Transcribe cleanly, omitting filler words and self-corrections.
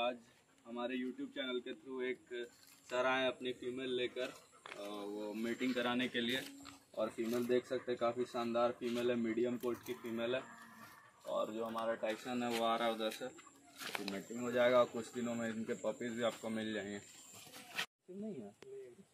आज हमारे YouTube channel के थ्रू एक सर आए अपनी फीमेल लेकर वो मीटिंग कराने के लिए। और फीमेल देख सकते हैं, काफ़ी शानदार फीमेल है, मीडियम कोट की फीमेल है। और जो हमारा टाइसन है वो आ रहा है उधर से, तो मीटिंग हो जाएगा और कुछ दिनों में इनके पपीज़ भी आपको मिल जाएंगे। नहीं है